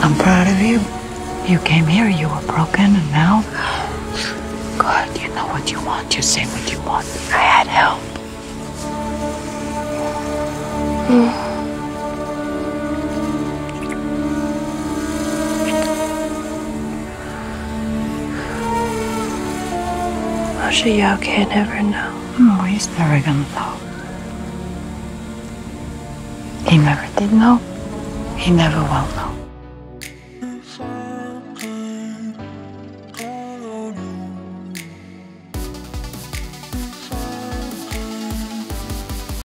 I'm proud of you. You came here, you were broken, and now... Good, you know what you want. You say what you want. I had help. Masha Yao can't ever know. Oh, he's never gonna know. He never did know. He never will know.